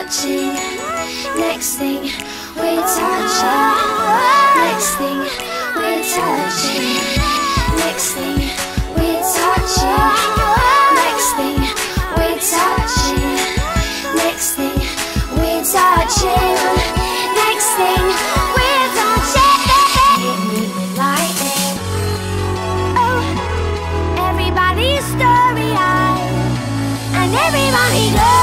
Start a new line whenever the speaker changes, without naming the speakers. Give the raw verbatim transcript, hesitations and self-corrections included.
touching. Next thing we're touching. Next thing we're touching. Next thing we're touching. Next thing we're touching. Next thing we're touching. Next thing we're touching. Hit me with lightning. Oh, everybody's story eyed, and everybody goes.